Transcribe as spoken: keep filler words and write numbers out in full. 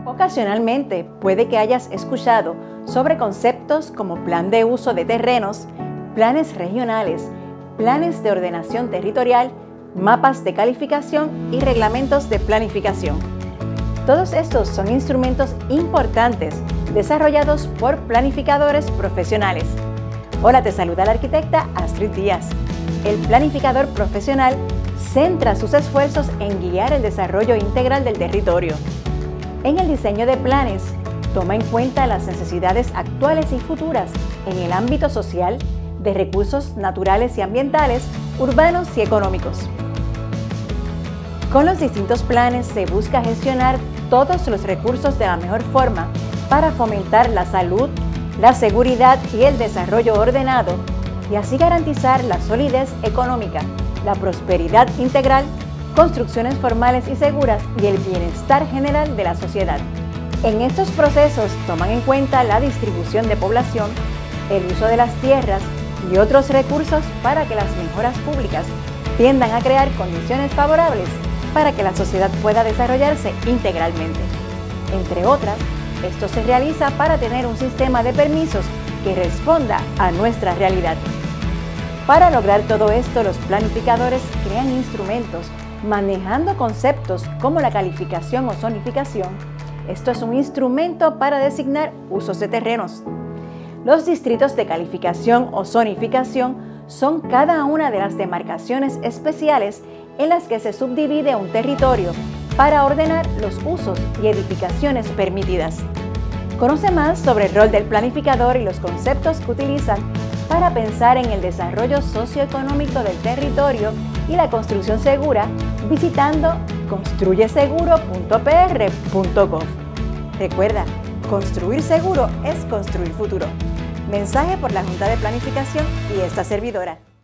Ocasionalmente puede que hayas escuchado sobre conceptos como plan de uso de terrenos, planes regionales, planes de ordenación territorial, mapas de calificación y reglamentos de planificación. Todos estos son instrumentos importantes desarrollados por planificadores profesionales. Hola, te saluda la arquitecta Astrid Díaz. El planificador profesional centra sus esfuerzos en guiar el desarrollo integral del territorio. En el diseño de planes, toma en cuenta las necesidades actuales y futuras en el ámbito social, de recursos naturales y ambientales, urbanos y económicos. Con los distintos planes se busca gestionar todos los recursos de la mejor forma para fomentar la salud, la seguridad y el desarrollo ordenado y así garantizar la solidez económica, la prosperidad integral, construcciones formales y seguras y el bienestar general de la sociedad. En estos procesos toman en cuenta la distribución de población, el uso de las tierras y otros recursos para que las mejoras públicas tiendan a crear condiciones favorables para que la sociedad pueda desarrollarse integralmente. Entre otras, esto se realiza para tener un sistema de permisos que responda a nuestra realidad. Para lograr todo esto, los planificadores crean instrumentos manejando conceptos como la calificación o zonificación. Esto es un instrumento para designar usos de terrenos. Los distritos de calificación o zonificación son cada una de las demarcaciones especiales en las que se subdivide un territorio para ordenar los usos y edificaciones permitidas. Conoce más sobre el rol del planificador y los conceptos que utilizan para pensar en el desarrollo socioeconómico del territorio y la construcción segura visitando construye seguro punto p r punto gov. Recuerda, construir seguro es construir futuro. Mensaje por la Junta de Planificación y esta servidora.